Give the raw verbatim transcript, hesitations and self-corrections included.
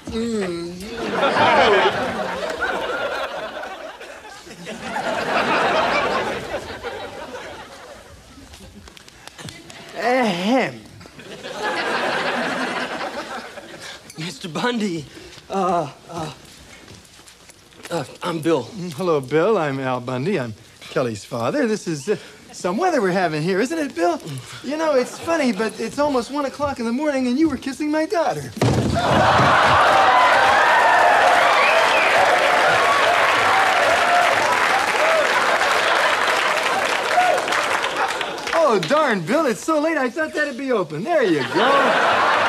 Mm. Ahem. Mister Bundy, uh, uh, uh, I'm Bill. Hello, Bill. I'm Al Bundy. I'm Kelly's father. This is uh, some weather we're having here, isn't it, Bill? You know, it's funny, but it's almost one o'clock in the morning and you were kissing my daughter. Oh, darn, Bill, it's so late, I thought that'd be open. There you go.